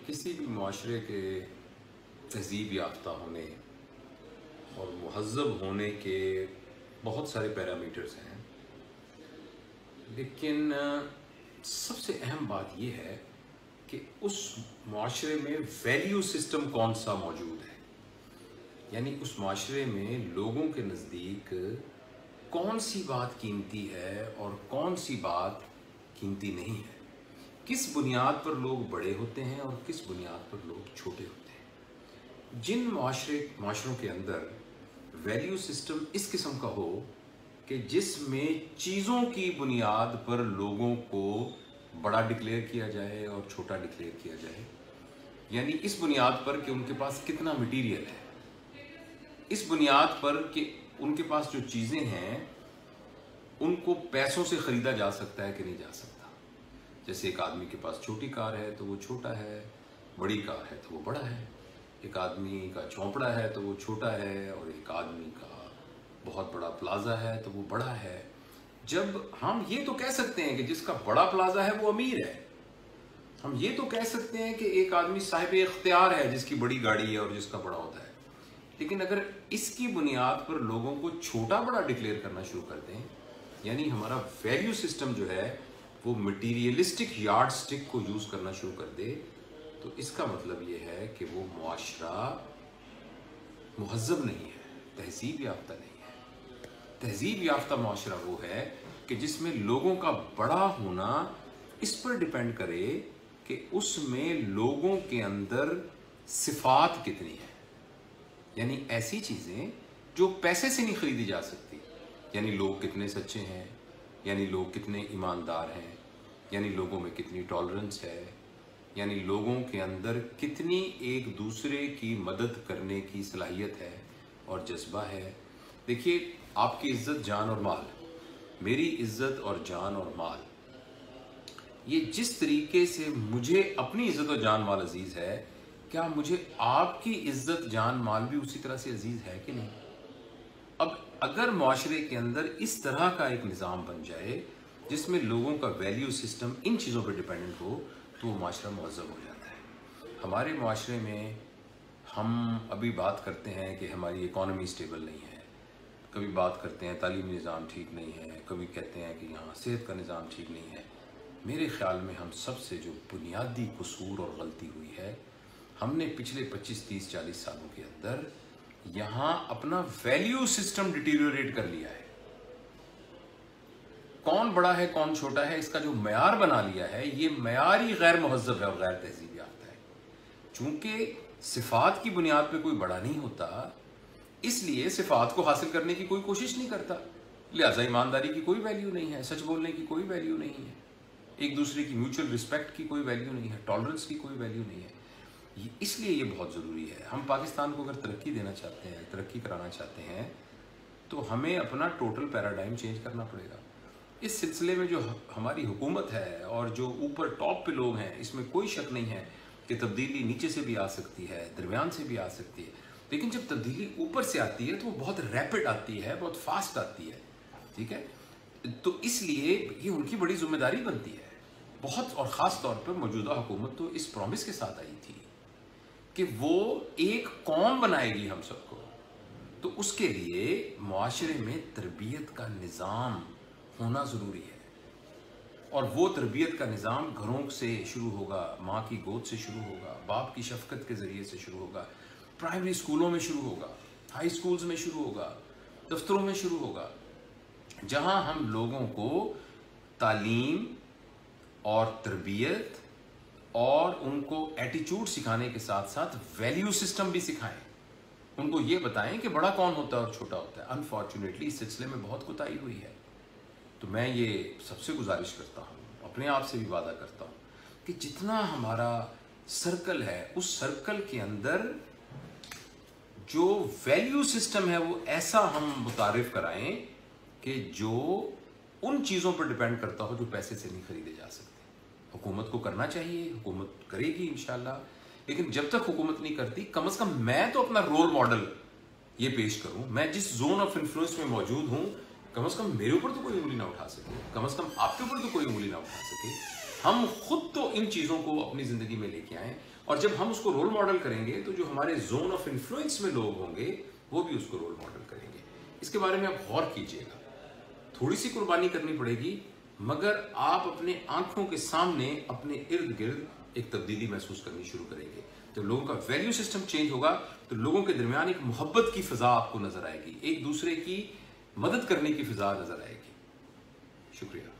किसी भी मुआशरे के तहज़ीब याफ्ता होने और महज़्ज़ब होने के बहुत सारे पैरामीटर्स हैं, लेकिन सबसे अहम बात यह है कि उस मुआशरे में वैल्यू सिस्टम कौन सा मौजूद है। यानी उस मुआशरे में लोगों के नज़दीक कौन सी बात कीमती है और कौन सी बात कीमती नहीं है। किस बुनियाद पर लोग बड़े होते हैं और किस बुनियाद पर लोग छोटे होते हैं। जिन मुआशरों के अंदर वैल्यू सिस्टम इस किस्म का हो कि जिसमें चीज़ों की बुनियाद पर लोगों को बड़ा डिक्लेयर किया जाए और छोटा डिक्लेयर किया जाए, यानी इस बुनियाद पर कि उनके पास कितना मटीरियल है, इस बुनियाद पर कि उनके पास जो चीज़ें हैं उनको पैसों से ख़रीदा जा सकता है कि नहीं जा सकता। जैसे एक आदमी के पास छोटी कार है तो वो छोटा है, बड़ी कार है तो वो बड़ा है, एक आदमी का झोंपड़ा है तो वो छोटा है और एक आदमी का बहुत बड़ा प्लाजा है तो वो बड़ा है। जब हम ये तो कह सकते हैं कि जिसका बड़ा प्लाजा है वो अमीर है, हम ये तो कह सकते हैं कि एक आदमी साहिब इख्तियार है जिसकी बड़ी गाड़ी है और जिसका बड़ा होता है, लेकिन अगर इसकी बुनियाद पर लोगों को छोटा बड़ा डिक्लेयर करना शुरू कर दें, यानी हमारा वैल्यू सिस्टम जो है वो मटीरियलिस्टिक यार्ड स्टिक को यूज़ करना शुरू कर दे, तो इसका मतलब ये है कि वो मुआशरा मुहज़्ज़ब नहीं है, तहज़ीब याफ्ता नहीं है। तहज़ीब याफ्ता मुआशरा वो है कि जिसमें लोगों का बड़ा होना इस पर डिपेंड करे कि उसमें लोगों के अंदर सिफात कितनी है, यानी ऐसी चीज़ें जो पैसे से नहीं खरीदी जा सकती। यानी लोग कितने सच्चे हैं, यानी लोग कितने ईमानदार हैं, यानी लोगों में कितनी टॉलरेंस है, यानी लोगों के अंदर कितनी एक दूसरे की मदद करने की सलाहियत है और जज्बा है। देखिए, आपकी इज़्ज़त जान और माल, मेरी इज़्ज़त और जान और माल, ये जिस तरीके से मुझे अपनी इज़्ज़त और जान माल अजीज़ है, क्या मुझे आपकी इज़्ज़त जान माल भी उसी तरह से अजीज़ है कि नहीं। अब अगर मुआशरे के अंदर इस तरह का एक निज़ाम बन जाए जिसमें लोगों का वैल्यू सिस्टम इन चीज़ों पर डिपेंडेंट हो, तो वो मुआशरा मुहज़्ज़ब हो जाता है। हमारे मुआशरे में हम अभी बात करते हैं कि हमारी इकॉनमी स्टेबल नहीं है, कभी बात करते हैं तालीमी निज़ाम ठीक नहीं है, कभी कहते हैं कि यहाँ सेहत का निज़ाम ठीक नहीं है। मेरे ख़्याल में हम सबसे जो बुनियादी कसूर और गलती हुई है, हमने पिछले 25, 30, 40 सालों के अंदर यहाँ अपना वैल्यू सिस्टम डिटीरियोरेट कर लिया है। कौन बड़ा है कौन छोटा है इसका जो मयार बना लिया है, ये मयार ही गैर मुहज़्ज़ब है और गैर तहज़ीब याफ्ता है। चूंकि सिफात की बुनियाद पे कोई बड़ा नहीं होता, इसलिए सिफात को हासिल करने की कोई कोशिश नहीं करता, लिहाजा ईमानदारी की कोई वैल्यू नहीं है, सच बोलने की कोई वैल्यू नहीं है, एक दूसरे की म्यूचुअल रिस्पेक्ट की कोई वैल्यू नहीं है, टॉलरेंस की कोई वैल्यू नहीं है। इसलिए ये बहुत ज़रूरी है। हम पाकिस्तान को अगर तरक्की देना चाहते हैं, तरक्की कराना चाहते हैं, तो हमें अपना टोटल पैराडाइम चेंज करना पड़ेगा। इस सिलसिले में जो हमारी हुकूमत है और जो ऊपर टॉप पे लोग हैं, इसमें कोई शक नहीं है कि तब्दीली नीचे से भी आ सकती है, दरमियान से भी आ सकती है, लेकिन जब तब्दीली ऊपर से आती है तो वो बहुत रैपिड आती है, बहुत फास्ट आती है, ठीक है। तो इसलिए ये उनकी बड़ी जिम्मेदारी बनती है बहुत, और ख़ास तौर पर मौजूदा हुकूमत तो इस प्रॉमिस के साथ आई थी कि वो एक कौम बनाएगी हम सबको। तो उसके लिए मुआशरे में तरबियत का निज़ाम होना ज़रूरी है, और वो तरबियत का निज़ाम घरों से शुरू होगा, माँ की गोद से शुरू होगा, बाप की शफ़क़त के ज़रिए से शुरू होगा, प्राइमरी स्कूलों में शुरू होगा, हाई स्कूल्स में शुरू होगा, दफ्तरों में शुरू होगा, जहाँ हम लोगों को तालीम और तरबियत और उनको एटीट्यूड सिखाने के साथ साथ वैल्यू सिस्टम भी सिखाएं। उनको ये बताएं कि बड़ा कौन होता है और छोटा होता है। अनफॉर्चुनेटली इस सिलसिले में बहुत कोताही हुई है। तो मैं ये सबसे गुजारिश करता हूँ, अपने आप से भी वादा करता हूँ कि जितना हमारा सर्कल है, उस सर्कल के अंदर जो वैल्यू सिस्टम है वो ऐसा हम मुतारिफ कराएं कि जो उन चीज़ों पर डिपेंड करता हो जो पैसे से नहीं खरीदे जा सकते। हुकूमत को करना चाहिए, हुकूमत करेगी इंशाल्लाह, लेकिन जब तक हुकूमत नहीं करती, कम से कम मैं तो अपना रोल मॉडल ये पेश करूं। मैं जिस जोन ऑफ इन्फ्लुएंस में मौजूद हूं, कम से कम मेरे ऊपर तो कोई उंगली ना उठा सके, कम से कम आपके ऊपर तो कोई उंगली ना उठा सके। हम खुद तो इन चीज़ों को अपनी ज़िंदगी में लेके आएँ اور جب ہم اس کو رول ماڈل کریں گے تو جو ہمارے زون آف انفلوئنس میں لوگ ہوں گے وہ بھی اس کو رول ماڈل کریں گے. اس کے بارے میں آپ غور کیجئے گا. تھوڑی سی قربانی کرنی پڑے گی مگر آپ اپنے آنکھوں کے سامنے اپنے ارد گرد ایک تبدیلی محسوس کرنی شروع کریں گے. تو لوگوں کا ویلیو سسٹم چینج ہوگا تو لوگوں کے درمیان ایک محبت کی فضا آپ کو نظر آئے گی, ایک دوسرے کی مدد کرنے کی فضا نظر آئے گی. شکریہ.